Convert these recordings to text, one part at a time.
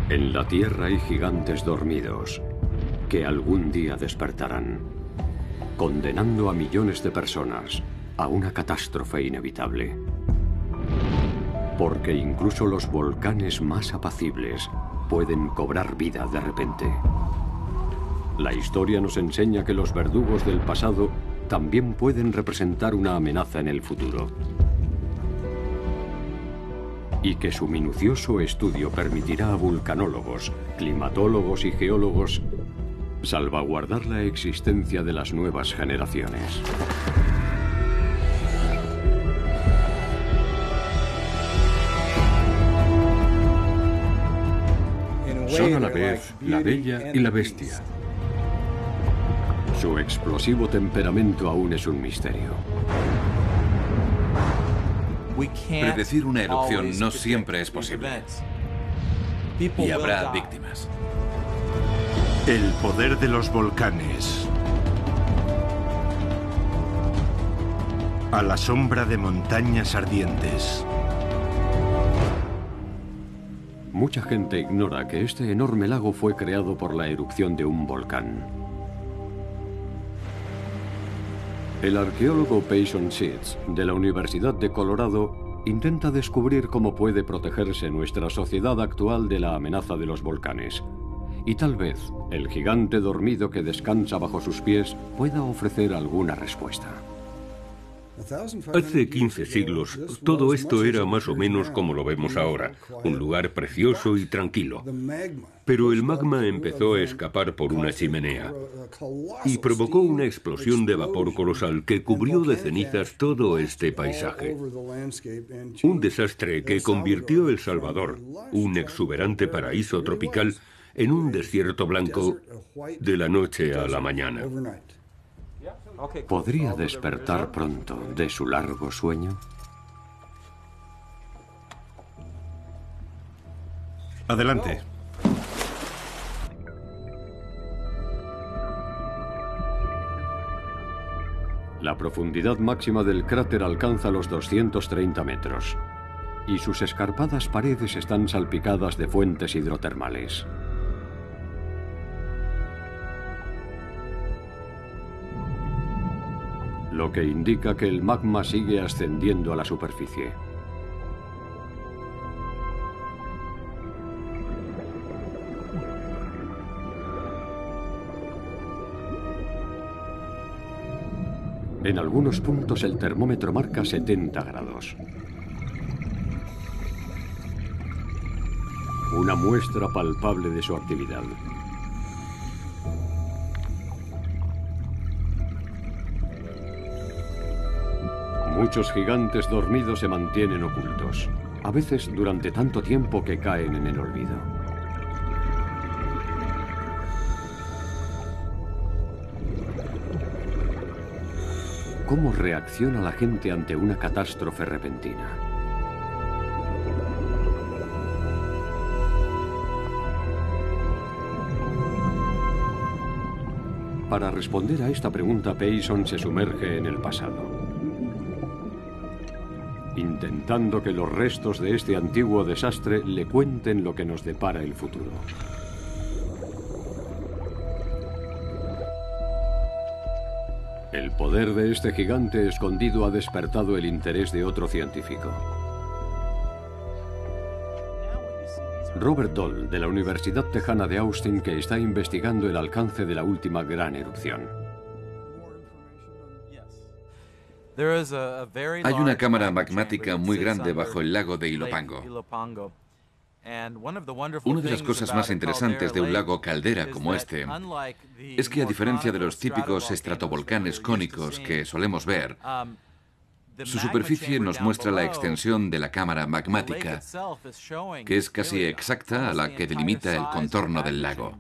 En la Tierra hay gigantes dormidos que algún día despertarán, condenando a millones de personas a una catástrofe inevitable. Porque incluso los volcanes más apacibles pueden cobrar vida de repente. La historia nos enseña que los verdugos del pasado también pueden representar una amenaza en el futuro. Y que su minucioso estudio permitirá a vulcanólogos, climatólogos y geólogos salvaguardar la existencia de las nuevas generaciones. Son a la vez la bella y la bestia. Su explosivo temperamento aún es un misterio. Predecir una erupción no siempre es posible. Y habrá víctimas. El poder de los volcanes. A la sombra de montañas ardientes. Mucha gente ignora que este enorme lago fue creado por la erupción de un volcán. El arqueólogo Payson Seeds, de la Universidad de Colorado, intenta descubrir cómo puede protegerse nuestra sociedad actual de la amenaza de los volcanes. Y tal vez el gigante dormido que descansa bajo sus pies pueda ofrecer alguna respuesta. Hace 15 siglos, todo esto era más o menos como lo vemos ahora, un lugar precioso y tranquilo. Pero el magma empezó a escapar por una chimenea y provocó una explosión de vapor colosal que cubrió de cenizas todo este paisaje. Un desastre que convirtió El Salvador, un exuberante paraíso tropical, en un desierto blanco de la noche a la mañana. ¿Podría despertar pronto de su largo sueño? Adelante. La profundidad máxima del cráter alcanza los 230 metros y sus escarpadas paredes están salpicadas de fuentes hidrotermales. Lo que indica que el magma sigue ascendiendo a la superficie. En algunos puntos el termómetro marca 70 grados. Una muestra palpable de su actividad. Muchos gigantes dormidos se mantienen ocultos, a veces durante tanto tiempo que caen en el olvido. ¿Cómo reacciona la gente ante una catástrofe repentina? Para responder a esta pregunta, Payson se sumerge en el pasado, intentando que los restos de este antiguo desastre le cuenten lo que nos depara el futuro. El poder de este gigante escondido ha despertado el interés de otro científico. Robert Doll, de la Universidad Tejana de Austin, que está investigando el alcance de la última gran erupción. Hay una cámara magmática muy grande bajo el lago de Ilopango. Una de las cosas más interesantes de un lago caldera como este es que, a diferencia de los típicos estratovolcanes cónicos que solemos ver, su superficie nos muestra la extensión de la cámara magmática, que es casi exacta a la que delimita el contorno del lago.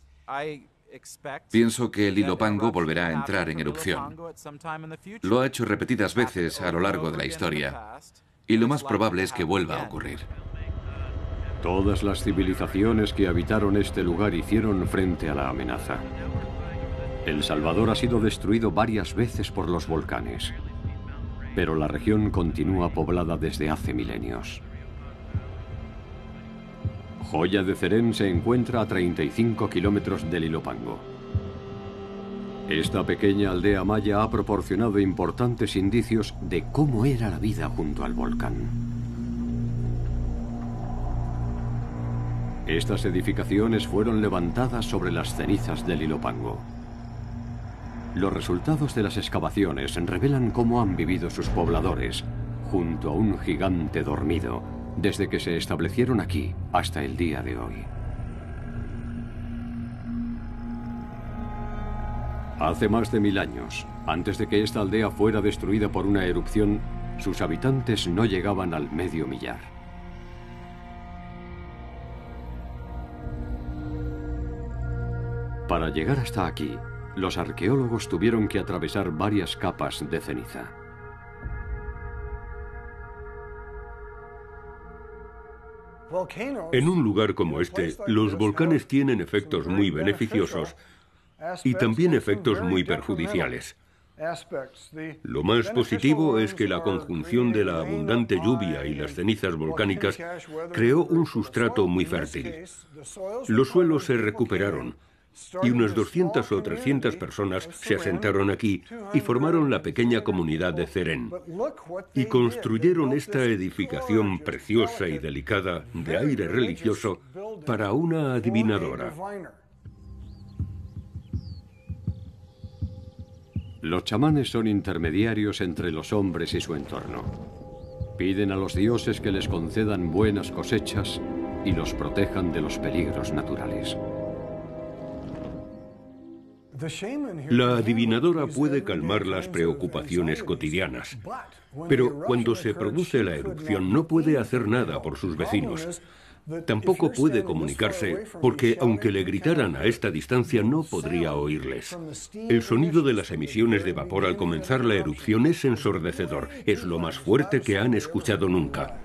Pienso que el Ilopango volverá a entrar en erupción. Lo ha hecho repetidas veces a lo largo de la historia, y lo más probable es que vuelva a ocurrir. Todas las civilizaciones que habitaron este lugar hicieron frente a la amenaza. El Salvador ha sido destruido varias veces por los volcanes, pero la región continúa poblada desde hace milenios. Joya de Cerén se encuentra a 35 kilómetros del Ilopango. Esta pequeña aldea maya ha proporcionado importantes indicios de cómo era la vida junto al volcán. Estas edificaciones fueron levantadas sobre las cenizas del Ilopango. Los resultados de las excavaciones revelan cómo han vivido sus pobladores, junto a un gigante dormido, desde que se establecieron aquí hasta el día de hoy. Hace más de 1000 años, antes de que esta aldea fuera destruida por una erupción, sus habitantes no llegaban al medio millar. Para llegar hasta aquí, los arqueólogos tuvieron que atravesar varias capas de ceniza. En un lugar como este, los volcanes tienen efectos muy beneficiosos y también efectos muy perjudiciales. Lo más positivo es que la conjunción de la abundante lluvia y las cenizas volcánicas creó un sustrato muy fértil. Los suelos se recuperaron y unas 200 o 300 personas se asentaron aquí y formaron la pequeña comunidad de Cerén. Y construyeron esta edificación preciosa y delicada de aire religioso para una adivinadora. Los chamanes son intermediarios entre los hombres y su entorno. Piden a los dioses que les concedan buenas cosechas y los protejan de los peligros naturales. La adivinadora puede calmar las preocupaciones cotidianas, pero cuando se produce la erupción no puede hacer nada por sus vecinos. Tampoco puede comunicarse porque, aunque le gritaran a esta distancia, no podría oírles. El sonido de las emisiones de vapor al comenzar la erupción es ensordecedor. Es lo más fuerte que han escuchado nunca.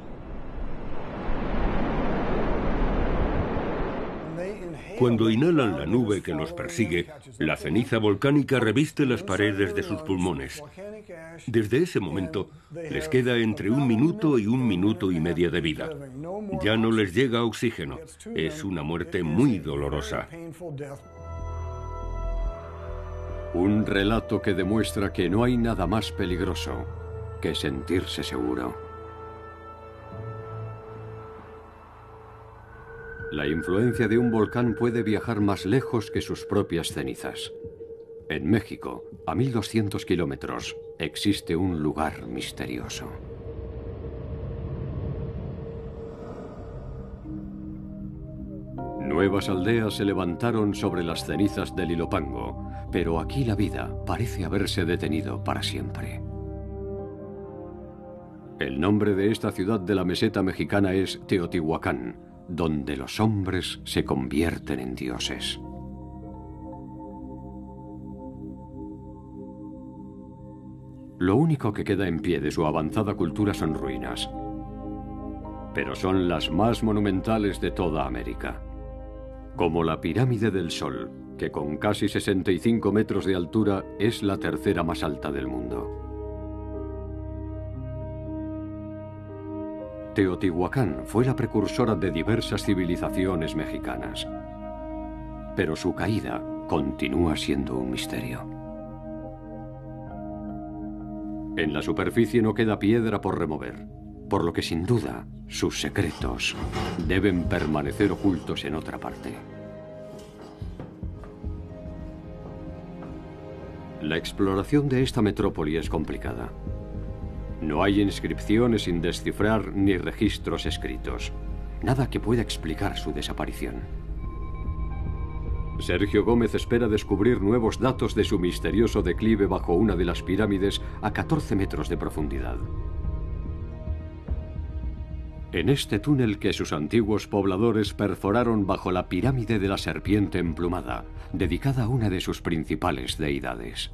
Cuando inhalan la nube que los persigue, la ceniza volcánica reviste las paredes de sus pulmones. Desde ese momento, les queda entre 1 minuto y 1 minuto y medio de vida. Ya no les llega oxígeno. Es una muerte muy dolorosa. Un relato que demuestra que no hay nada más peligroso que sentirse seguro. La influencia de un volcán puede viajar más lejos que sus propias cenizas. En México, a 1200 kilómetros, existe un lugar misterioso. Nuevas aldeas se levantaron sobre las cenizas del Ilopango, pero aquí la vida parece haberse detenido para siempre. El nombre de esta ciudad de la meseta mexicana es Teotihuacán, donde los hombres se convierten en dioses. Lo único que queda en pie de su avanzada cultura son ruinas, pero son las más monumentales de toda América. Como la Pirámide del Sol, que con casi 65 metros de altura es la tercera más alta del mundo. Teotihuacán fue la precursora de diversas civilizaciones mexicanas, pero su caída continúa siendo un misterio. En la superficie no queda piedra por remover, por lo que sin duda sus secretos deben permanecer ocultos en otra parte. La exploración de esta metrópoli es complicada. No hay inscripciones sin descifrar ni registros escritos. Nada que pueda explicar su desaparición. Sergio Gómez espera descubrir nuevos datos de su misterioso declive bajo una de las pirámides a 14 metros de profundidad. En este túnel que sus antiguos pobladores perforaron bajo la pirámide de la serpiente emplumada, dedicada a una de sus principales deidades.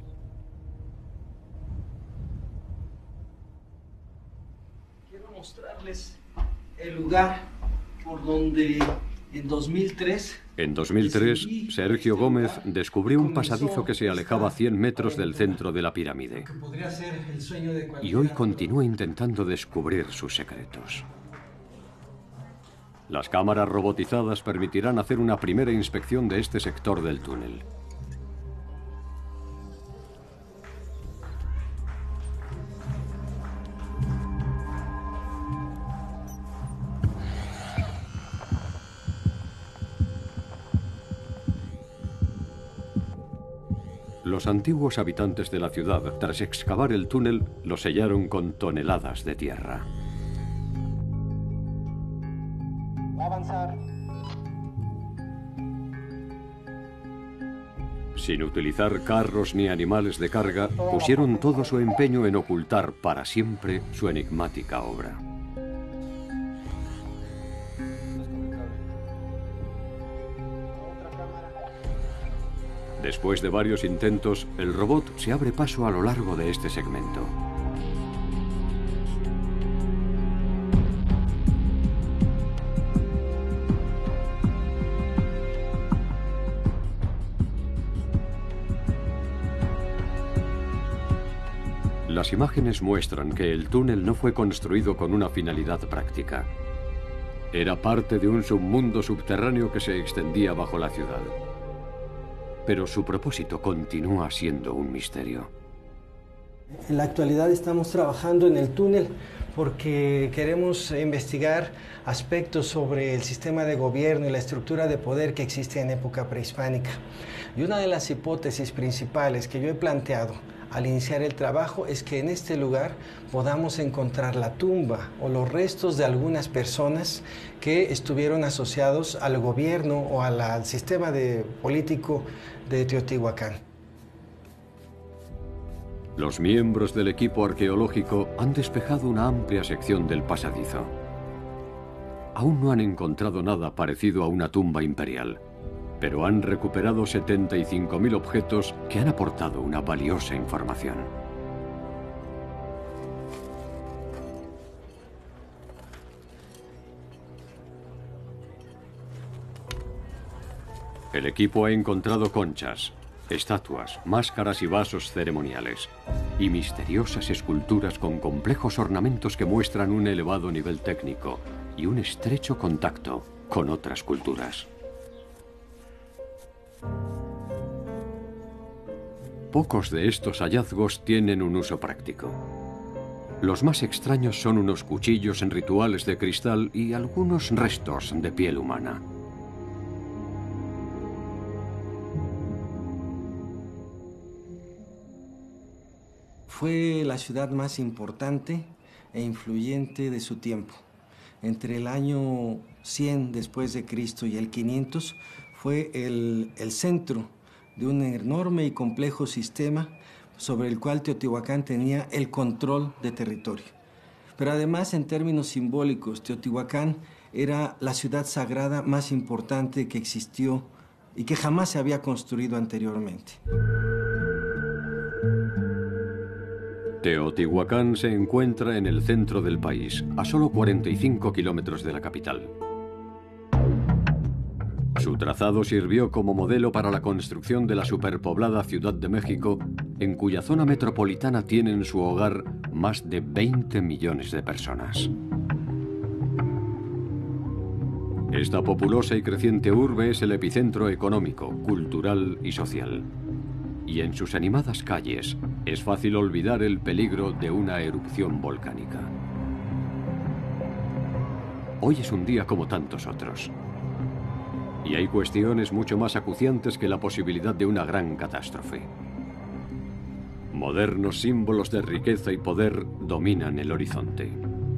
Mostrarles el lugar por donde en 2003... En 2003, Sergio Gómez descubrió un pasadizo que se alejaba 100 metros del centro de la pirámide. Y hoy continúa intentando descubrir sus secretos. Las cámaras robotizadas permitirán hacer una primera inspección de este sector del túnel. Los antiguos habitantes de la ciudad, tras excavar el túnel, lo sellaron con toneladas de tierra. Avanzar. Sin utilizar carros ni animales de carga, pusieron todo su empeño en ocultar para siempre su enigmática obra. Después de varios intentos, el robot se abre paso a lo largo de este segmento. Las imágenes muestran que el túnel no fue construido con una finalidad práctica. Era parte de un submundo subterráneo que se extendía bajo la ciudad. Pero su propósito continúa siendo un misterio. En la actualidad estamos trabajando en el túnel porque queremos investigar aspectos sobre el sistema de gobierno y la estructura de poder que existe en época prehispánica. Y una de las hipótesis principales que yo he planteado al iniciar el trabajo es que en este lugar podamos encontrar la tumba o los restos de algunas personas que estuvieron asociados al gobierno o al sistema político de Teotihuacán. Los miembros del equipo arqueológico han despejado una amplia sección del pasadizo. Aún no han encontrado nada parecido a una tumba imperial, pero han recuperado 75.000 objetos que han aportado una valiosa información. El equipo ha encontrado conchas, estatuas, máscaras y vasos ceremoniales, y misteriosas esculturas con complejos ornamentos que muestran un elevado nivel técnico y un estrecho contacto con otras culturas. Pocos de estos hallazgos tienen un uso práctico. Los más extraños son unos cuchillos en rituales de cristal y algunos restos de piel humana. Fue la ciudad más importante e influyente de su tiempo. Entre el año 100 después de Cristo y el 500 fue el centro de un enorme y complejo sistema sobre el cual Teotihuacán tenía el control de territorio. Pero además, en términos simbólicos, Teotihuacán era la ciudad sagrada más importante que existió y que jamás se había construido anteriormente. Teotihuacán se encuentra en el centro del país, a solo 45 kilómetros de la capital. Su trazado sirvió como modelo para la construcción de la superpoblada Ciudad de México, en cuya zona metropolitana tienen su hogar más de 20 millones de personas. Esta populosa y creciente urbe es el epicentro económico, cultural y social. Y en sus animadas calles es fácil olvidar el peligro de una erupción volcánica. Hoy es un día como tantos otros. Y hay cuestiones mucho más acuciantes que la posibilidad de una gran catástrofe. Modernos símbolos de riqueza y poder dominan el horizonte.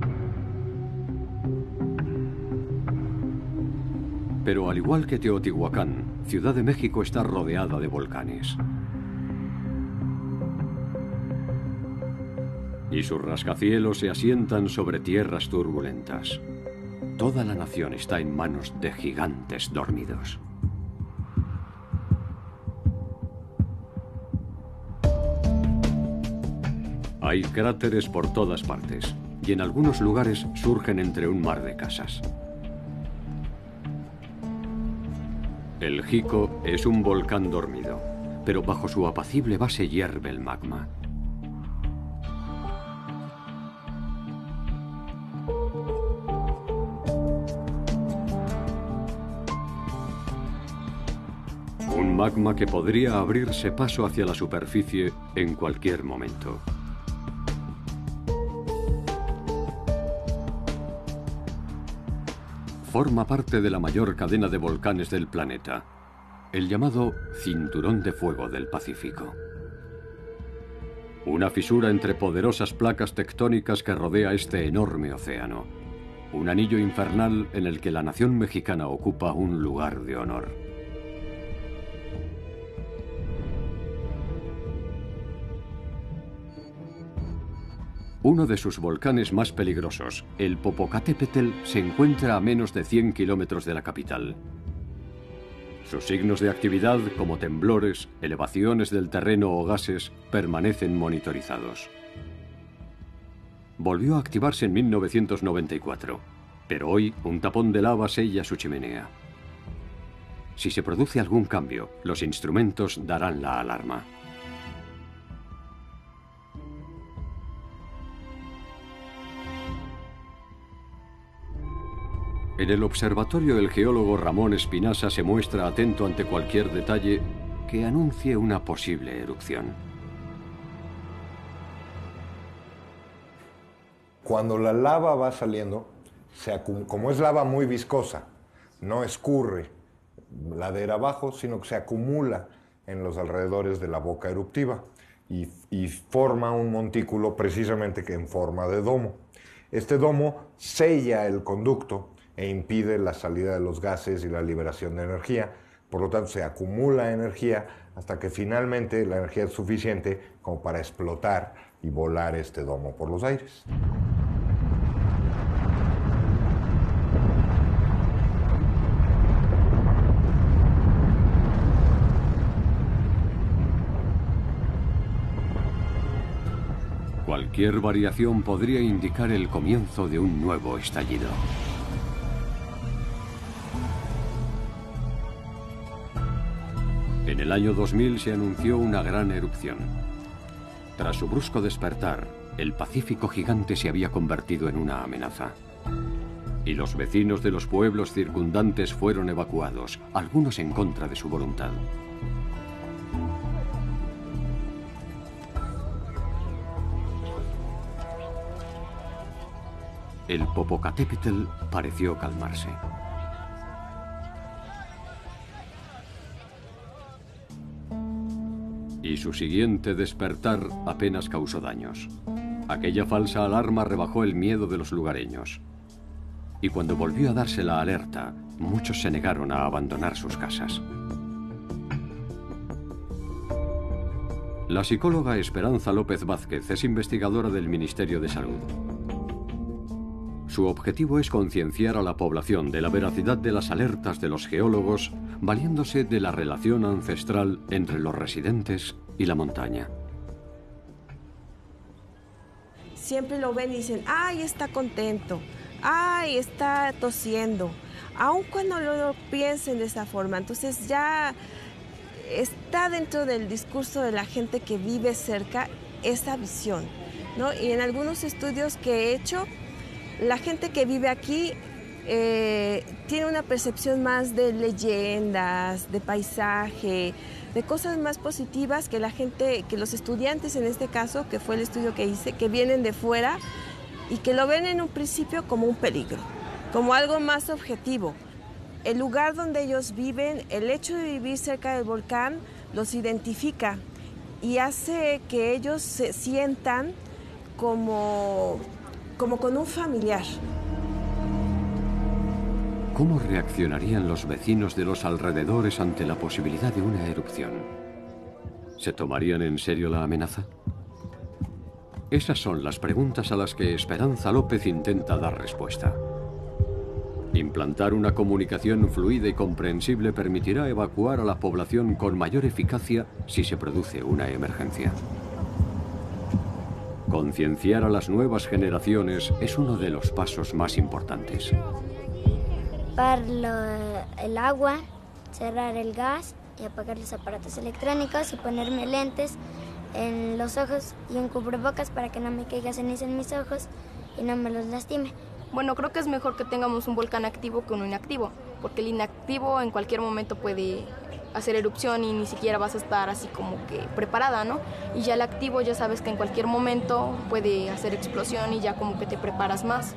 Pero al igual que Teotihuacán, Ciudad de México está rodeada de volcanes. Y sus rascacielos se asientan sobre tierras turbulentas. Toda la nación está en manos de gigantes dormidos. Hay cráteres por todas partes, y en algunos lugares surgen entre un mar de casas. El Jico es un volcán dormido, pero bajo su apacible base hierve el magma. magma que podría abrirse paso hacia la superficie en cualquier momento. Forma parte de la mayor cadena de volcanes del planeta, el llamado Cinturón de Fuego del Pacífico. Una fisura entre poderosas placas tectónicas que rodea este enorme océano. Un anillo infernal en el que la nación mexicana ocupa un lugar de honor. Uno de sus volcanes más peligrosos, el Popocatépetl, se encuentra a menos de 100 kilómetros de la capital. Sus signos de actividad, como temblores, elevaciones del terreno o gases, permanecen monitorizados. Volvió a activarse en 1994, pero hoy un tapón de lava sella su chimenea. Si se produce algún cambio, los instrumentos darán la alarma. En el observatorio, el geólogo Ramón Espinasa se muestra atento ante cualquier detalle que anuncie una posible erupción. Cuando la lava va saliendo, como es lava muy viscosa, no escurre ladera abajo, sino que se acumula en los alrededores de la boca eruptiva y forma un montículo precisamente que en forma de domo. Este domo sella el conducto e impide la salida de los gases y la liberación de energía. Por lo tanto, se acumula energía hasta que finalmente la energía es suficiente como para explotar y volar este domo por los aires. Cualquier variación podría indicar el comienzo de un nuevo estallido. En el año 2000 se anunció una gran erupción. Tras su brusco despertar, el Pacífico gigante se había convertido en una amenaza. Y los vecinos de los pueblos circundantes fueron evacuados, algunos en contra de su voluntad. El Popocatépetl pareció calmarse. Y su siguiente despertar apenas causó daños. Aquella falsa alarma rebajó el miedo de los lugareños. Y cuando volvió a darse la alerta, muchos se negaron a abandonar sus casas. La psicóloga Esperanza López Vázquez es investigadora del Ministerio de Salud. Su objetivo es concienciar a la población de la veracidad de las alertas de los geólogos, valiéndose de la relación ancestral entre los residentes y la montaña. Siempre lo ven y dicen, ¡ay, está contento! ¡Ay, está tosiendo! Aun cuando lo piensen de esa forma, entonces ya está dentro del discurso de la gente que vive cerca esa visión, ¿no? Y en algunos estudios que he hecho, la gente que vive aquí tiene una percepción más de leyendas, de paisaje, de cosas más positivas que la gente, que los estudiantes en este caso, que fue el estudio que hice, que vienen de fuera y que lo ven en un principio como un peligro, como algo más objetivo. El lugar donde ellos viven, el hecho de vivir cerca del volcán, los identifica y hace que ellos se sientan como con un familiar. ¿Cómo reaccionarían los vecinos de los alrededores ante la posibilidad de una erupción? ¿Se tomarían en serio la amenaza? Esas son las preguntas a las que Esperanza López intenta dar respuesta. Implantar una comunicación fluida y comprensible permitirá evacuar a la población con mayor eficacia si se produce una emergencia. Concienciar a las nuevas generaciones es uno de los pasos más importantes. Apagar el agua, cerrar el gas y apagar los aparatos electrónicos y ponerme lentes en los ojos y un cubrebocas para que no me caiga ceniza en mis ojos y no me los lastime. Bueno, creo que es mejor que tengamos un volcán activo que uno inactivo, porque el inactivo en cualquier momento puede hacer erupción y ni siquiera vas a estar así como que preparada, ¿no? Y ya el activo ya sabes que en cualquier momento puede hacer explosión y ya como que te preparas más.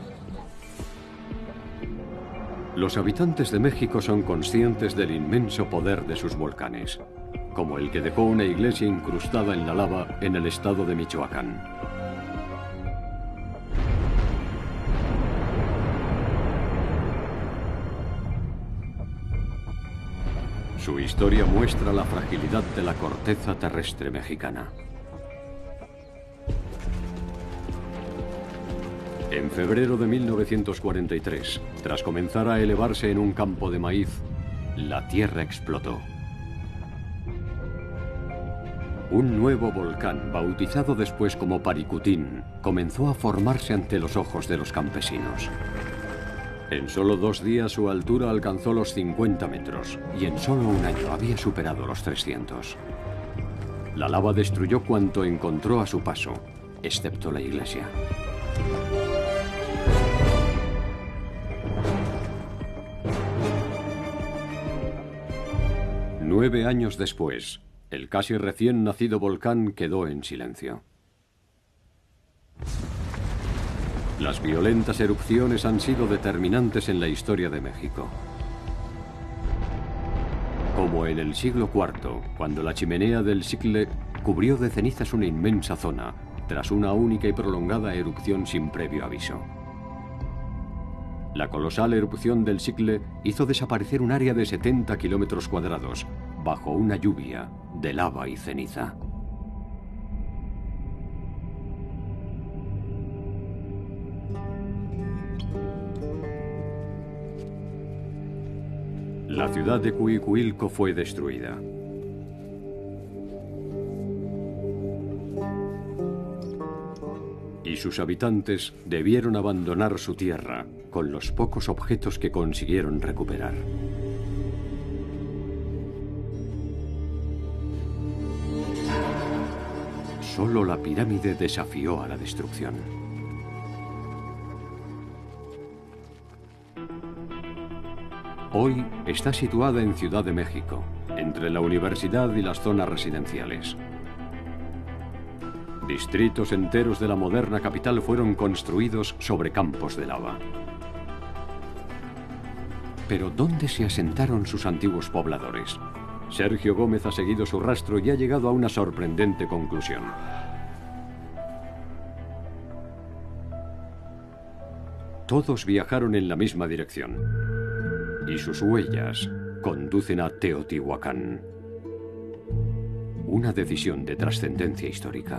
Los habitantes de México son conscientes del inmenso poder de sus volcanes, como el que dejó una iglesia incrustada en la lava en el estado de Michoacán. Su historia muestra la fragilidad de la corteza terrestre mexicana. En febrero de 1943, tras comenzar a elevarse en un campo de maíz, la tierra explotó. Un nuevo volcán, bautizado después como Paricutín, comenzó a formarse ante los ojos de los campesinos. En solo 2 días su altura alcanzó los 50 metros y en solo un año había superado los 300. La lava destruyó cuanto encontró a su paso, excepto la iglesia. Nueve años después, el casi recién nacido volcán quedó en silencio. Las violentas erupciones han sido determinantes en la historia de México. Como en el siglo IV, cuando la chimenea del Cicle cubrió de cenizas una inmensa zona, tras una única y prolongada erupción sin previo aviso. La colosal erupción del Cicle hizo desaparecer un área de 70 kilómetros cuadrados, bajo una lluvia de lava y ceniza. La ciudad de Cuicuilco fue destruida. Y sus habitantes debieron abandonar su tierra con los pocos objetos que consiguieron recuperar. Solo la pirámide desafió a la destrucción. Hoy está situada en Ciudad de México, entre la universidad y las zonas residenciales. Distritos enteros de la moderna capital fueron construidos sobre campos de lava. Pero ¿dónde se asentaron sus antiguos pobladores? Sergio Gómez ha seguido su rastro y ha llegado a una sorprendente conclusión. Todos viajaron en la misma dirección. Y sus huellas conducen a Teotihuacán. Una decisión de trascendencia histórica.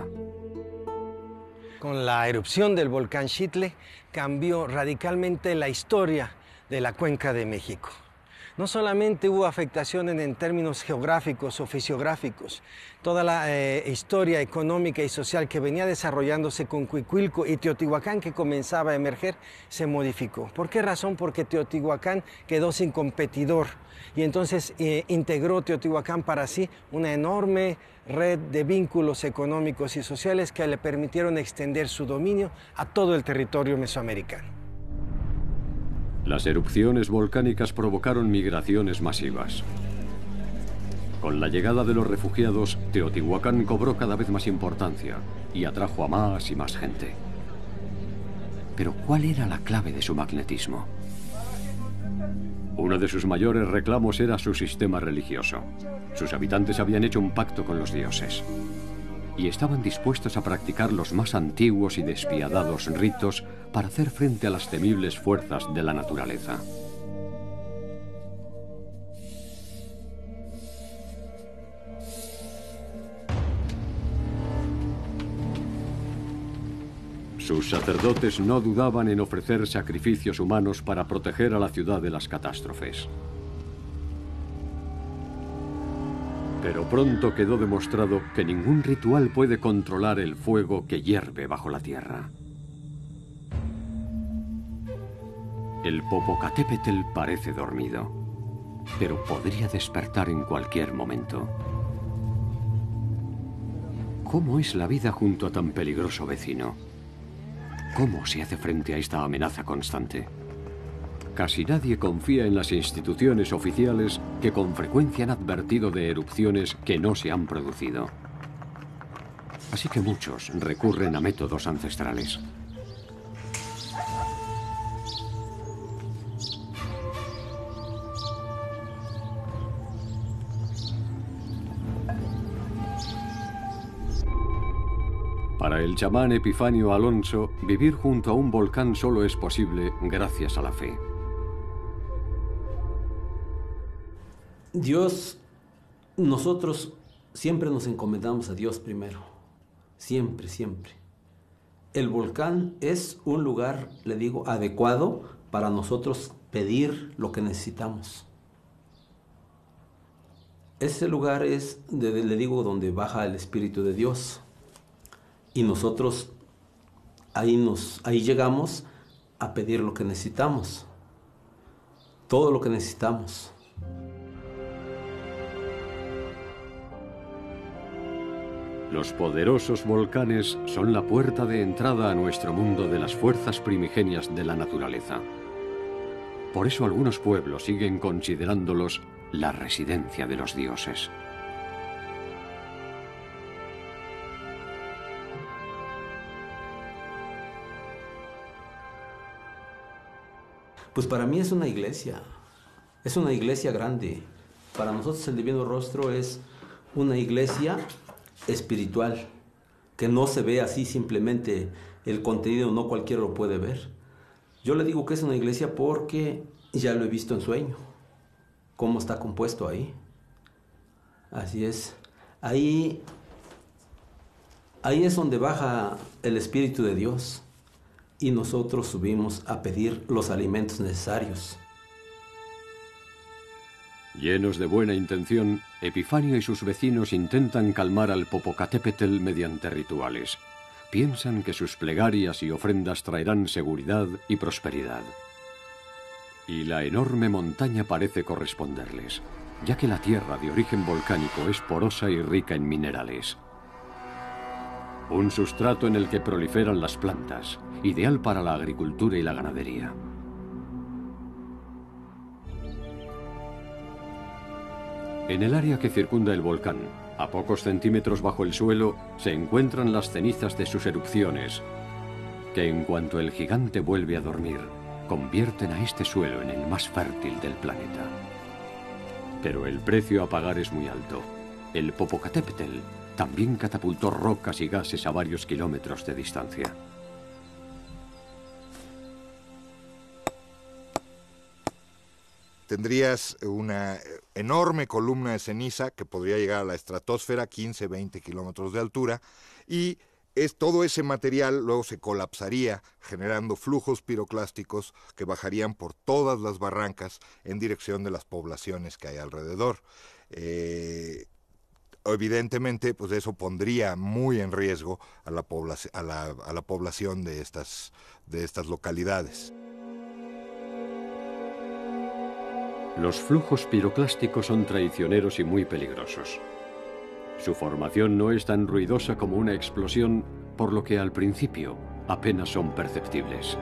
Con la erupción del volcán Xitle cambió radicalmente la historia de la Cuenca de México. No solamente hubo afectaciones en términos geográficos o fisiográficos, toda la historia económica y social que venía desarrollándose con Cuicuilco y Teotihuacán, que comenzaba a emerger, se modificó. ¿Por qué razón? Porque Teotihuacán quedó sin competidor y entonces integró Teotihuacán para sí una enorme red de vínculos económicos y sociales que le permitieron extender su dominio a todo el territorio mesoamericano. Las erupciones volcánicas provocaron migraciones masivas. Con la llegada de los refugiados, Teotihuacán cobró cada vez más importancia y atrajo a más y más gente. Pero ¿cuál era la clave de su magnetismo? Uno de sus mayores reclamos era su sistema religioso. Sus habitantes habían hecho un pacto con los dioses y estaban dispuestos a practicar los más antiguos y despiadados ritos para hacer frente a las temibles fuerzas de la naturaleza. Sus sacerdotes no dudaban en ofrecer sacrificios humanos para proteger a la ciudad de las catástrofes. Pero pronto quedó demostrado que ningún ritual puede controlar el fuego que hierve bajo la tierra. El Popocatépetl parece dormido, pero podría despertar en cualquier momento. ¿Cómo es la vida junto a tan peligroso vecino? ¿Cómo se hace frente a esta amenaza constante? Casi nadie confía en las instituciones oficiales que con frecuencia han advertido de erupciones que no se han producido. Así que muchos recurren a métodos ancestrales. Para el chamán Epifanio Alonso, vivir junto a un volcán solo es posible gracias a la fe. Dios, nosotros siempre nos encomendamos a Dios primero. Siempre, siempre. El volcán es un lugar, le digo, adecuado para nosotros pedir lo que necesitamos. Ese lugar es, le digo, donde baja el Espíritu de Dios. Y nosotros ahí llegamos a pedir lo que necesitamos. Todo lo que necesitamos. Los poderosos volcanes son la puerta de entrada a nuestro mundo de las fuerzas primigenias de la naturaleza. Por eso algunos pueblos siguen considerándolos la residencia de los dioses. Pues para mí es una iglesia grande. Para nosotros el Divino Rostro es una iglesia espiritual, que no se ve así simplemente el contenido, no cualquiera lo puede ver. Yo le digo que es una iglesia porque ya lo he visto en sueño, cómo está compuesto ahí. Así es. Ahí es donde baja el Espíritu de Dios y nosotros subimos a pedir los alimentos necesarios. Llenos de buena intención, Epifanio y sus vecinos intentan calmar al Popocatépetl mediante rituales. Piensan que sus plegarias y ofrendas traerán seguridad y prosperidad. Y la enorme montaña parece corresponderles, ya que la tierra de origen volcánico es porosa y rica en minerales. Un sustrato en el que proliferan las plantas, ideal para la agricultura y la ganadería. En el área que circunda el volcán, a pocos centímetros bajo el suelo, se encuentran las cenizas de sus erupciones, que en cuanto el gigante vuelve a dormir, convierten a este suelo en el más fértil del planeta. Pero el precio a pagar es muy alto. El Popocatépetl también catapultó rocas y gases a varios kilómetros de distancia. Tendrías una enorme columna de ceniza que podría llegar a la estratosfera, 15, 20 kilómetros de altura, y todo ese material luego se colapsaría, generando flujos piroclásticos que bajarían por todas las barrancas en dirección de las poblaciones que hay alrededor. Evidentemente, pues eso pondría muy en riesgo a la población de estas localidades. Los flujos piroclásticos son traicioneros y muy peligrosos. Su formación no es tan ruidosa como una explosión, por lo que al principio apenas son perceptibles.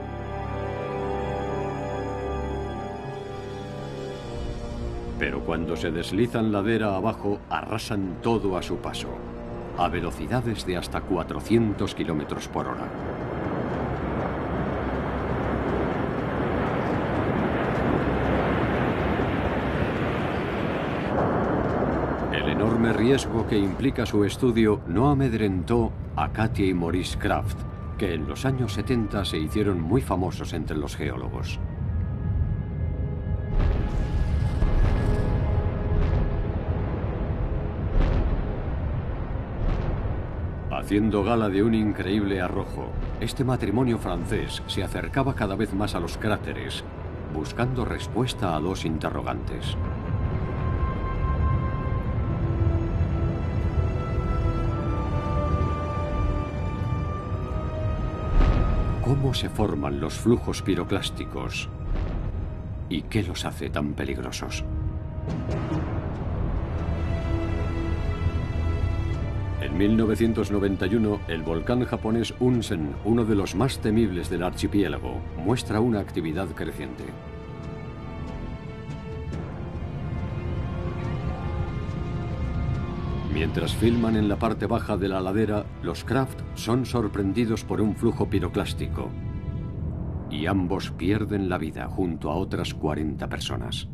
Pero cuando se deslizan ladera abajo, arrasan todo a su paso, a velocidades de hasta 400 kilómetros por hora. El enorme riesgo que implica su estudio no amedrentó a Katia y Maurice Krafft, que en los años 70 se hicieron muy famosos entre los geólogos. Haciendo gala de un increíble arrojo, este matrimonio francés se acercaba cada vez más a los cráteres, buscando respuesta a dos interrogantes. ¿Cómo se forman los flujos piroclásticos? ¿Y qué los hace tan peligrosos? En 1991, el volcán japonés Unsen, uno de los más temibles del archipiélago, muestra una actividad creciente. Mientras filman en la parte baja de la ladera, los Kraft son sorprendidos por un flujo piroclástico y ambos pierden la vida junto a otras 40 personas.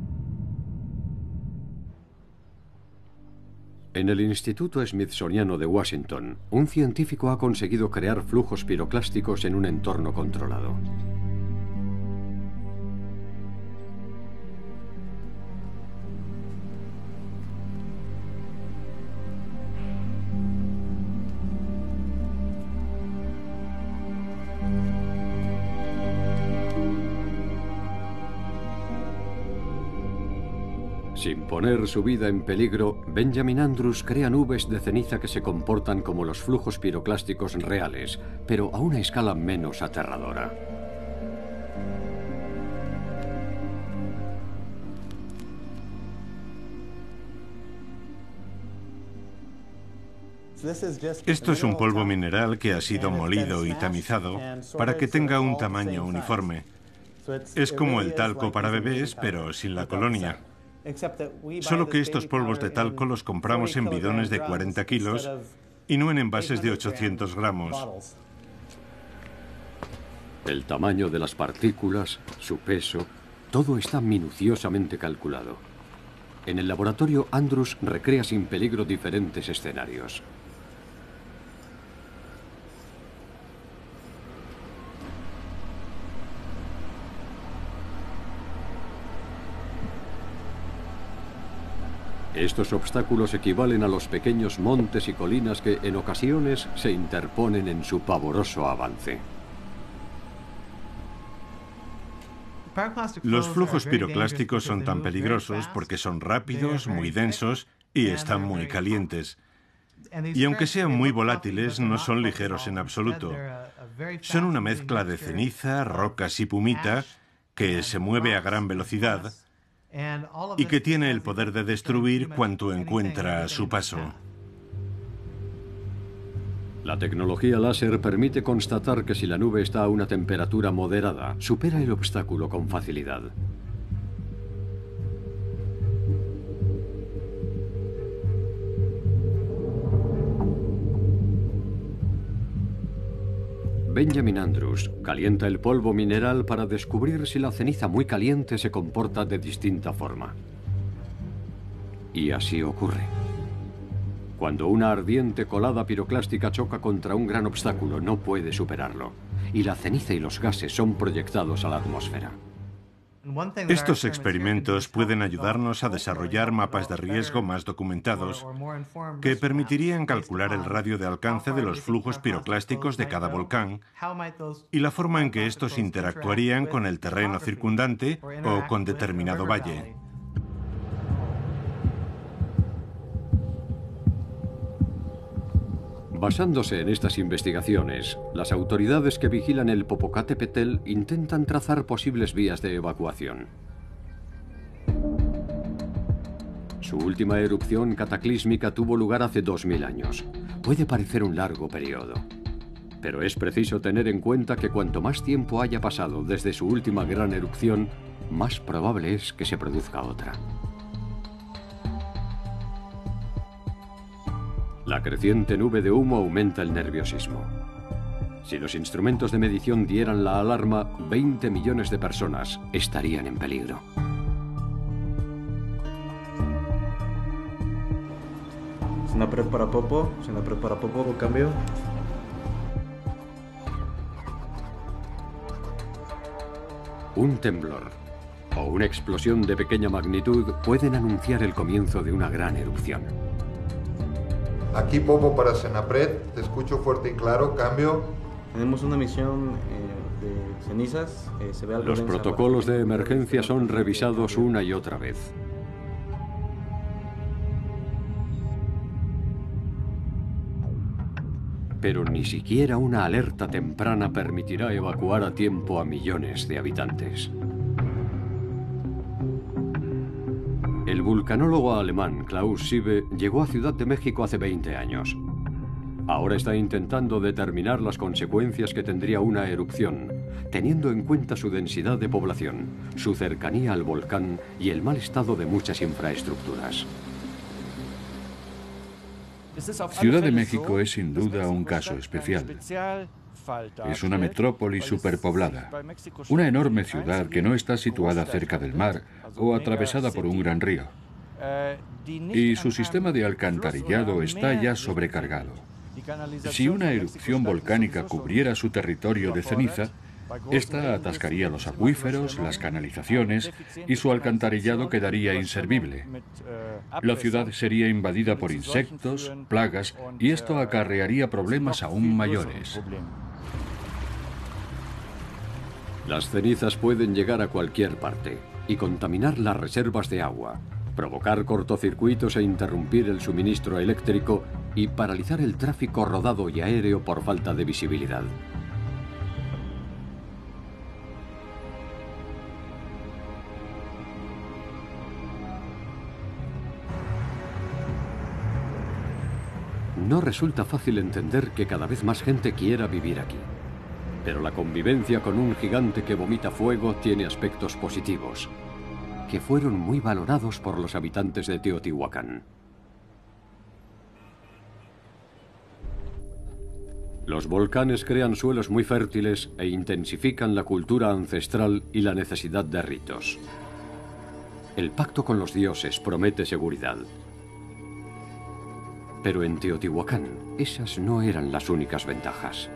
En el Instituto Smithsoniano de Washington, un científico ha conseguido crear flujos piroclásticos en un entorno controlado. Sin poner su vida en peligro, Benjamin Andrews crea nubes de ceniza que se comportan como los flujos piroclásticos reales, pero a una escala menos aterradora. Esto es un polvo mineral que ha sido molido y tamizado para que tenga un tamaño uniforme. Es como el talco para bebés, pero sin la colonia. Solo que estos polvos de talco los compramos en bidones de 40 kilos y no en envases de 800 gramos. El tamaño de las partículas, su peso, todo está minuciosamente calculado. En el laboratorio, Andrews recrea sin peligro diferentes escenarios. Estos obstáculos equivalen a los pequeños montes y colinas que en ocasiones se interponen en su pavoroso avance. Los flujos piroclásticos son tan peligrosos porque son rápidos, muy densos y están muy calientes. Y aunque sean muy volátiles, no son ligeros en absoluto. Son una mezcla de ceniza, rocas y pumita que se mueve a gran velocidad y que tiene el poder de destruir cuanto encuentra a su paso. La tecnología láser permite constatar que si la nube está a una temperatura moderada, supera el obstáculo con facilidad. Benjamin Andrews calienta el polvo mineral para descubrir si la ceniza muy caliente se comporta de distinta forma. Y así ocurre. Cuando una ardiente colada piroclástica choca contra un gran obstáculo, no puede superarlo, y la ceniza y los gases son proyectados a la atmósfera. Estos experimentos pueden ayudarnos a desarrollar mapas de riesgo más documentados que permitirían calcular el radio de alcance de los flujos piroclásticos de cada volcán y la forma en que estos interactuarían con el terreno circundante o con determinado valle. Basándose en estas investigaciones, las autoridades que vigilan el Popocatépetl intentan trazar posibles vías de evacuación. Su última erupción cataclísmica tuvo lugar hace 2000 años. Puede parecer un largo periodo, pero es preciso tener en cuenta que cuanto más tiempo haya pasado desde su última gran erupción, más probable es que se produzca otra. La creciente nube de humo aumenta el nerviosismo. Si los instrumentos de medición dieran la alarma, 20 millones de personas estarían en peligro. Senapred para Popo, cambio. Un temblor o una explosión de pequeña magnitud pueden anunciar el comienzo de una gran erupción. Aquí Popo para Senapred, te escucho fuerte y claro, cambio. Tenemos una misión de cenizas. Los protocolos de emergencia son revisados una y otra vez. Pero ni siquiera una alerta temprana permitirá evacuar a tiempo a millones de habitantes. El vulcanólogo alemán Klaus Siebe llegó a Ciudad de México hace 20 años. Ahora está intentando determinar las consecuencias que tendría una erupción, teniendo en cuenta su densidad de población, su cercanía al volcán y el mal estado de muchas infraestructuras. Ciudad de México es sin duda un caso especial. Es una metrópoli superpoblada, una enorme ciudad que no está situada cerca del mar o atravesada por un gran río. Y su sistema de alcantarillado está ya sobrecargado. Si una erupción volcánica cubriera su territorio de ceniza, esta atascaría los acuíferos, las canalizaciones y su alcantarillado quedaría inservible. La ciudad sería invadida por insectos, plagas, y esto acarrearía problemas aún mayores. Las cenizas pueden llegar a cualquier parte y contaminar las reservas de agua, provocar cortocircuitos e interrumpir el suministro eléctrico y paralizar el tráfico rodado y aéreo por falta de visibilidad. No resulta fácil entender que cada vez más gente quiera vivir aquí. Pero la convivencia con un gigante que vomita fuego tiene aspectos positivos, que fueron muy valorados por los habitantes de Teotihuacán. Los volcanes crean suelos muy fértiles e intensifican la cultura ancestral y la necesidad de ritos. El pacto con los dioses promete seguridad. Pero en Teotihuacán, esas no eran las únicas ventajas.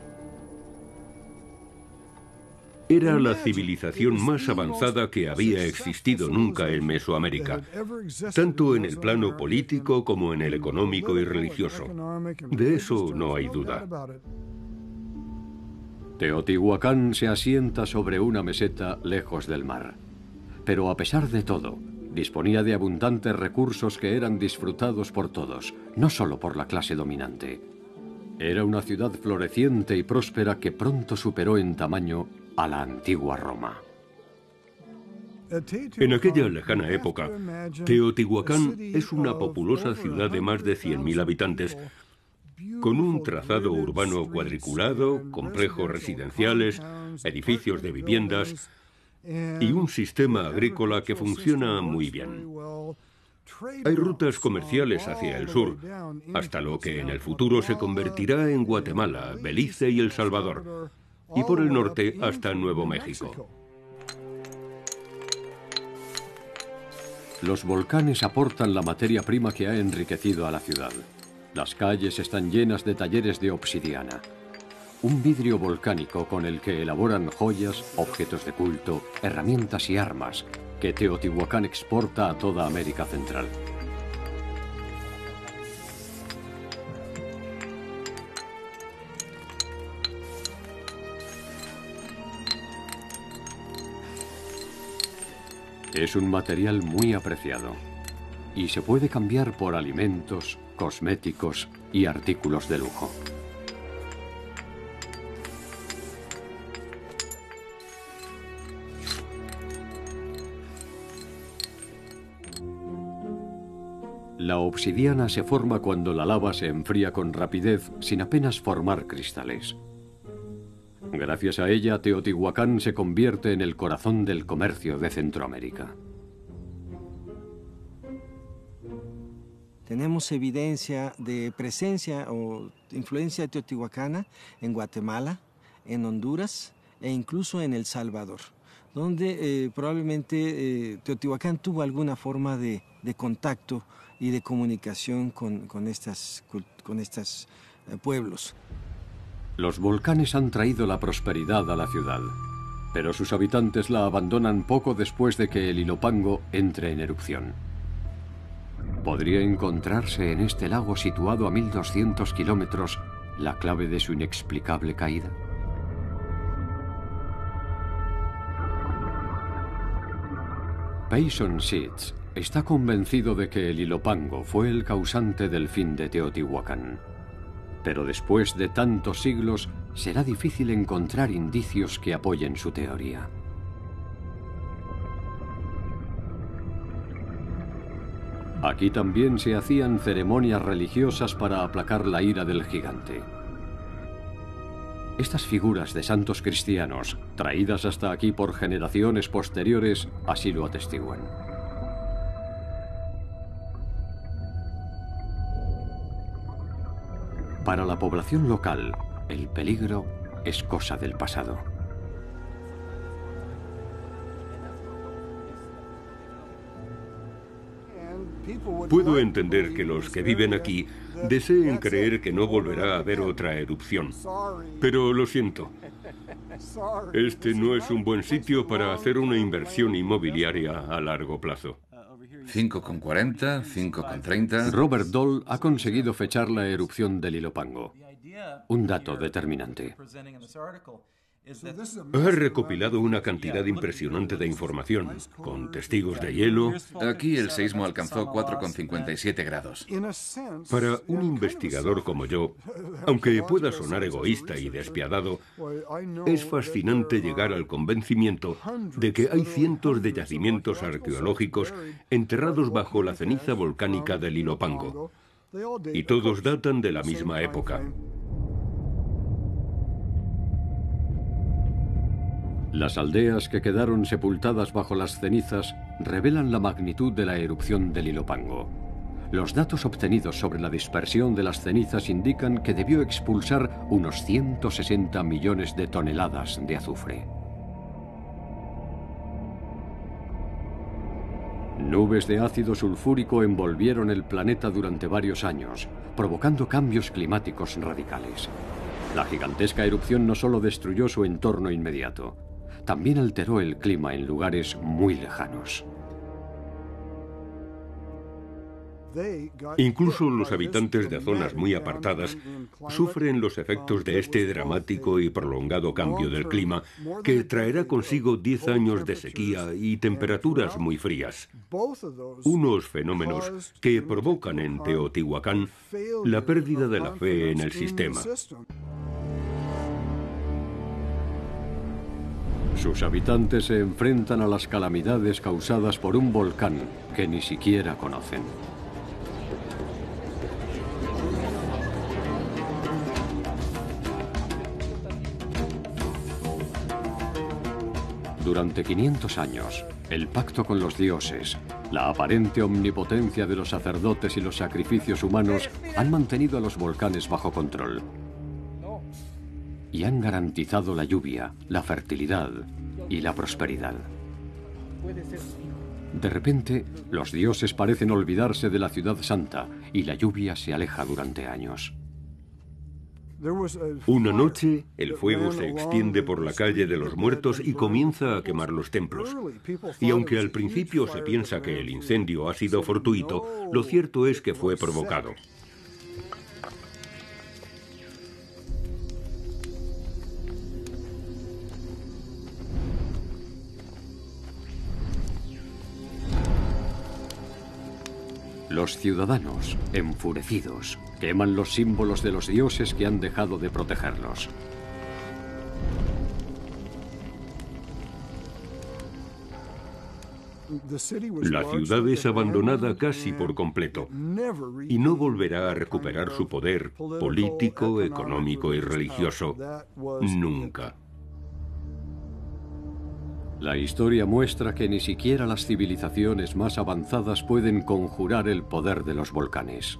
Era la civilización más avanzada que había existido nunca en Mesoamérica, tanto en el plano político como en el económico y religioso. De eso no hay duda. Teotihuacán se asienta sobre una meseta lejos del mar. Pero a pesar de todo, disponía de abundantes recursos que eran disfrutados por todos, no solo por la clase dominante. Era una ciudad floreciente y próspera que pronto superó en tamaño a la antigua Roma. En aquella lejana época, Teotihuacán es una populosa ciudad de más de 100.000 habitantes, con un trazado urbano cuadriculado, complejos residenciales, edificios de viviendas y un sistema agrícola que funciona muy bien. Hay rutas comerciales hacia el sur, hasta lo que en el futuro se convertirá en Guatemala, Belice y El Salvador, y por el norte hasta Nuevo México. Los volcanes aportan la materia prima que ha enriquecido a la ciudad. Las calles están llenas de talleres de obsidiana, un vidrio volcánico con el que elaboran joyas, objetos de culto, herramientas y armas que Teotihuacán exporta a toda América Central. Es un material muy apreciado y se puede cambiar por alimentos, cosméticos y artículos de lujo. La obsidiana se forma cuando la lava se enfría con rapidez sin apenas formar cristales. Gracias a ella, Teotihuacán se convierte en el corazón del comercio de Centroamérica. Tenemos evidencia de presencia o influencia teotihuacana en Guatemala, en Honduras e incluso en El Salvador, donde probablemente Teotihuacán tuvo alguna forma de contacto y de comunicación con estos pueblos. Los volcanes han traído la prosperidad a la ciudad, pero sus habitantes la abandonan poco después de que el Ilopango entre en erupción. ¿Podría encontrarse en este lago situado a 1200 kilómetros la clave de su inexplicable caída? Payson Seeds está convencido de que el Ilopango fue el causante del fin de Teotihuacán. Pero después de tantos siglos, será difícil encontrar indicios que apoyen su teoría. Aquí también se hacían ceremonias religiosas para aplacar la ira del gigante. Estas figuras de santos cristianos, traídas hasta aquí por generaciones posteriores, así lo atestiguan. Para la población local, el peligro es cosa del pasado. Puedo entender que los que viven aquí deseen creer que no volverá a haber otra erupción. Pero lo siento. Este no es un buen sitio para hacer una inversión inmobiliaria a largo plazo. 5,40, 5,30... Robert Dole ha conseguido fechar la erupción del Ilopango. Un dato determinante. Ha recopilado una cantidad impresionante de información, con testigos de hielo. Aquí el seísmo alcanzó 4,57 grados. Para un investigador como yo, aunque pueda sonar egoísta y despiadado, es fascinante llegar al convencimiento de que hay cientos de yacimientos arqueológicos enterrados bajo la ceniza volcánica del Ilopango, y todos datan de la misma época. Las aldeas que quedaron sepultadas bajo las cenizas revelan la magnitud de la erupción del Ilopango. Los datos obtenidos sobre la dispersión de las cenizas indican que debió expulsar unos 160 millones de toneladas de azufre. Nubes de ácido sulfúrico envolvieron el planeta durante varios años, provocando cambios climáticos radicales. La gigantesca erupción no solo destruyó su entorno inmediato, también alteró el clima en lugares muy lejanos. Incluso los habitantes de zonas muy apartadas sufren los efectos de este dramático y prolongado cambio del clima, que traerá consigo 10 años de sequía y temperaturas muy frías. Unos fenómenos que provocan en Teotihuacán la pérdida de la fe en el sistema. Sus habitantes se enfrentan a las calamidades causadas por un volcán que ni siquiera conocen. Durante 500 años, el pacto con los dioses, la aparente omnipotencia de los sacerdotes y los sacrificios humanos han mantenido a los volcanes bajo control. Y han garantizado la lluvia, la fertilidad y la prosperidad. De repente, los dioses parecen olvidarse de la ciudad santa y la lluvia se aleja durante años. Una noche, el fuego se extiende por la calle de los muertos y comienza a quemar los templos. Y aunque al principio se piensa que el incendio ha sido fortuito, lo cierto es que fue provocado. Los ciudadanos, enfurecidos, queman los símbolos de los dioses que han dejado de protegerlos. La ciudad es abandonada casi por completo y no volverá a recuperar su poder político, económico y religioso. Nunca. La historia muestra que ni siquiera las civilizaciones más avanzadas pueden conjurar el poder de los volcanes.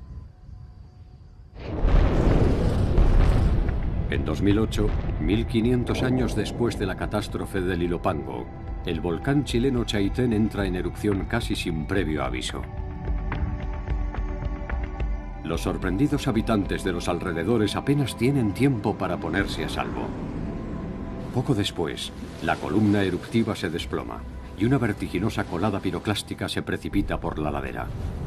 En 2008, 1500 años después de la catástrofe del Ilopango, el volcán chileno Chaitén entra en erupción casi sin previo aviso. Los sorprendidos habitantes de los alrededores apenas tienen tiempo para ponerse a salvo. Poco después, la columna eruptiva se desploma y una vertiginosa colada piroclástica se precipita por la ladera.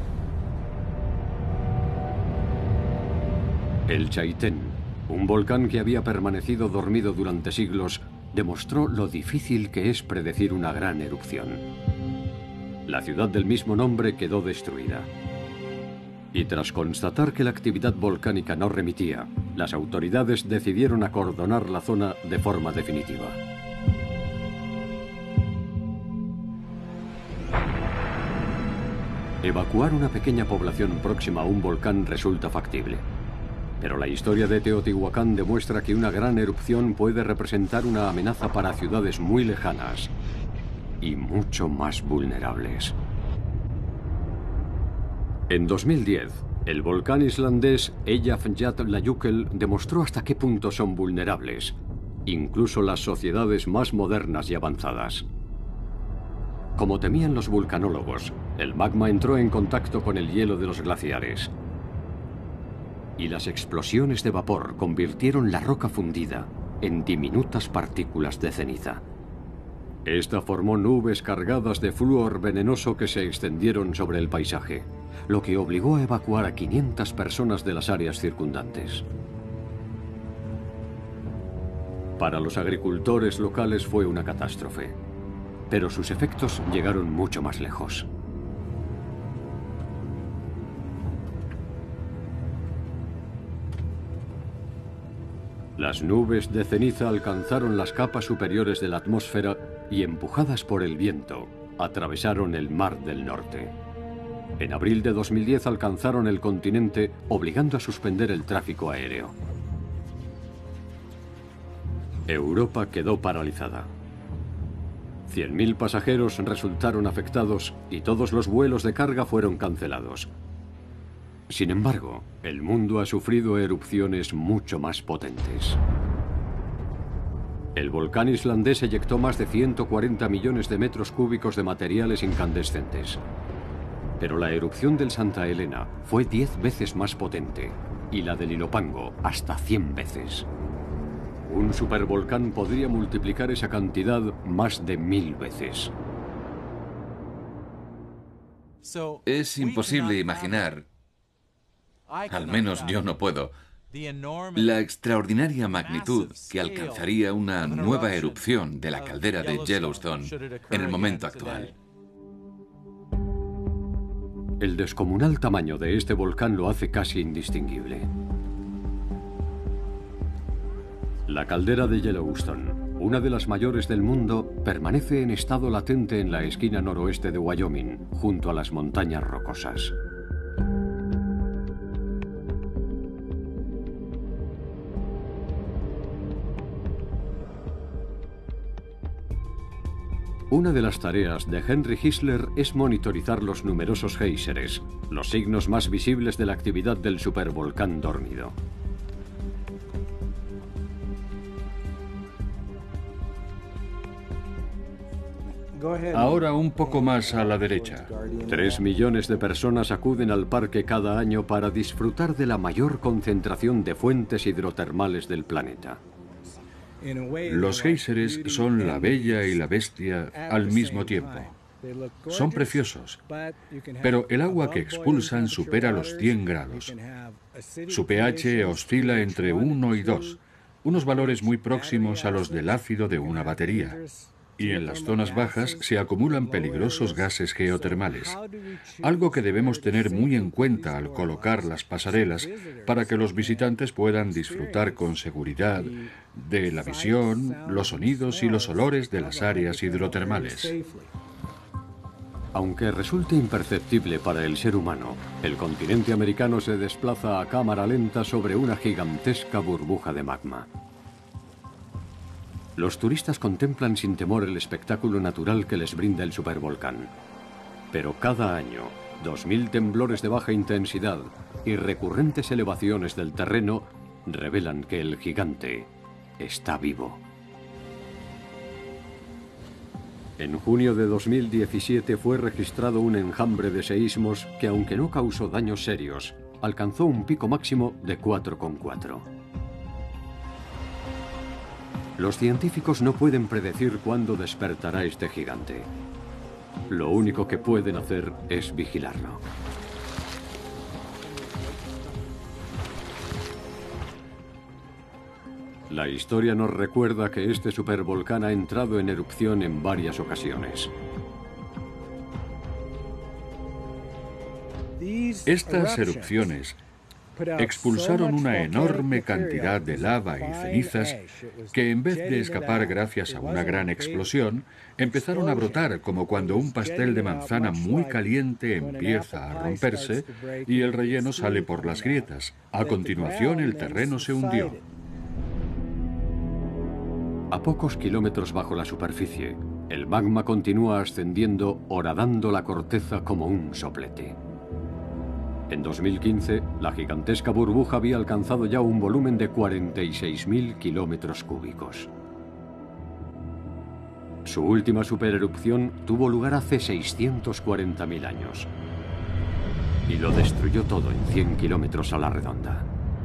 El Chaitén, un volcán que había permanecido dormido durante siglos, demostró lo difícil que es predecir una gran erupción. La ciudad del mismo nombre quedó destruida. Y tras constatar que la actividad volcánica no remitía, las autoridades decidieron acordonar la zona de forma definitiva. Evacuar una pequeña población próxima a un volcán resulta factible. Pero la historia de Teotihuacán demuestra que una gran erupción puede representar una amenaza para ciudades muy lejanas y mucho más vulnerables. En 2010, El volcán islandés Eyjafjallajökull demostró hasta qué punto son vulnerables, incluso las sociedades más modernas y avanzadas. Como temían los vulcanólogos, el magma entró en contacto con el hielo de los glaciares. Y las explosiones de vapor convirtieron la roca fundida en diminutas partículas de ceniza. Esta formó nubes cargadas de flúor venenoso que se extendieron sobre el paisaje, lo que obligó a evacuar a 500 personas de las áreas circundantes. Para los agricultores locales fue una catástrofe, pero sus efectos llegaron mucho más lejos. Las nubes de ceniza alcanzaron las capas superiores de la atmósfera y, empujadas por el viento, atravesaron el Mar del Norte. En abril de 2010 alcanzaron el continente, obligando a suspender el tráfico aéreo. Europa quedó paralizada. 100.000 pasajeros resultaron afectados y todos los vuelos de carga fueron cancelados. Sin embargo, el mundo ha sufrido erupciones mucho más potentes. El volcán islandés eyectó más de 140 millones de metros cúbicos de materiales incandescentes. Pero la erupción del Santa Elena fue 10 veces más potente y la del Ilopango hasta 100 veces. Un supervolcán podría multiplicar esa cantidad más de 1000 veces. Es imposible imaginar, al menos yo no puedo, la extraordinaria magnitud que alcanzaría una nueva erupción de la caldera de Yellowstone en el momento actual. El descomunal tamaño de este volcán lo hace casi indistinguible. La caldera de Yellowstone, una de las mayores del mundo, permanece en estado latente en la esquina noroeste de Wyoming, junto a las montañas rocosas. Una de las tareas de Henry Hissler es monitorizar los numerosos géiseres, los signos más visibles de la actividad del supervolcán dormido. Ahora un poco más a la derecha. 3 millones de personas acuden al parque cada año para disfrutar de la mayor concentración de fuentes hidrotermales del planeta. Los géiseres son la bella y la bestia al mismo tiempo. Son preciosos, pero el agua que expulsan supera los 100 grados. Su pH oscila entre 1 y 2, unos valores muy próximos a los del ácido de una batería. Y en las zonas bajas se acumulan peligrosos gases geotermales, algo que debemos tener muy en cuenta al colocar las pasarelas para que los visitantes puedan disfrutar con seguridad de la visión, los sonidos y los olores de las áreas hidrotermales. Aunque resulte imperceptible para el ser humano, el continente americano se desplaza a cámara lenta sobre una gigantesca burbuja de magma. Los turistas contemplan sin temor el espectáculo natural que les brinda el supervolcán. Pero cada año, 2000 temblores de baja intensidad y recurrentes elevaciones del terreno revelan que el gigante está vivo. En junio de 2017 fue registrado un enjambre de seísmos que, aunque no causó daños serios, alcanzó un pico máximo de 4,4. Los científicos no pueden predecir cuándo despertará este gigante. Lo único que pueden hacer es vigilarlo. La historia nos recuerda que este supervolcán ha entrado en erupción en varias ocasiones. Estas erupciones expulsaron una enorme cantidad de lava y cenizas que, en vez de escapar gracias a una gran explosión, empezaron a brotar como cuando un pastel de manzana muy caliente empieza a romperse y el relleno sale por las grietas. A continuación, el terreno se hundió. A pocos kilómetros bajo la superficie, el magma continúa ascendiendo, horadando la corteza como un soplete. En 2015, la gigantesca burbuja había alcanzado ya un volumen de 46.000 kilómetros cúbicos. Su última supererupción tuvo lugar hace 640.000 años y lo destruyó todo en 100 kilómetros a la redonda.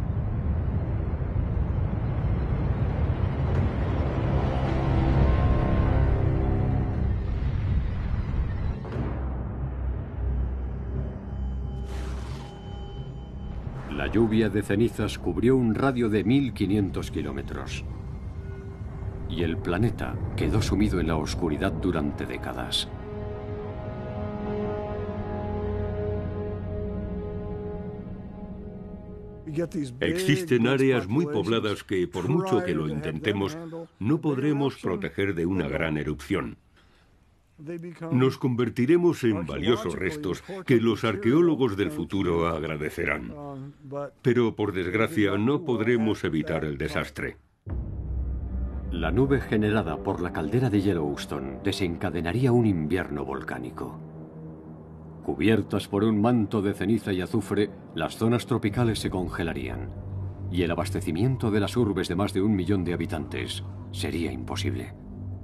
La lluvia de cenizas cubrió un radio de 1.500 kilómetros. Y el planeta quedó sumido en la oscuridad durante décadas. Existen áreas muy pobladas que, por mucho que lo intentemos, no podremos proteger de una gran erupción. Nos convertiremos en valiosos restos que los arqueólogos del futuro agradecerán. Pero, por desgracia, no podremos evitar el desastre. La nube generada por la caldera de Yellowstone desencadenaría un invierno volcánico. Cubiertas por un manto de ceniza y azufre, las zonas tropicales se congelarían y el abastecimiento de las urbes de más de 1 millón de habitantes sería imposible.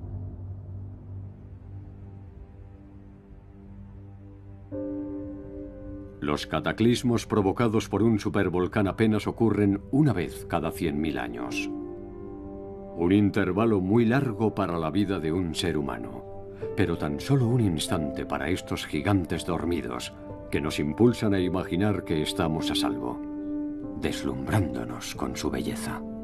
Los cataclismos provocados por un supervolcán apenas ocurren una vez cada 100.000 años. Un intervalo muy largo para la vida de un ser humano, pero tan solo un instante para estos gigantes dormidos que nos impulsan a imaginar que estamos a salvo, deslumbrándonos con su belleza.